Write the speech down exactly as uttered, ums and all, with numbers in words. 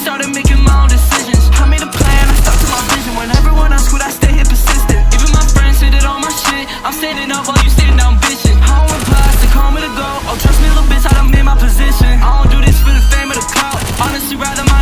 started making my own decisions. I made a plan, I stuck to my vision. When everyone else quit, I stay here persistent. Even my friends say that all my shit, I'm standing up while you standing down bitching. I don't want plastic, call me to go. Oh, trust me, little bitch, I done made my position. I don't do this for the fame or the clout. Honestly, rather my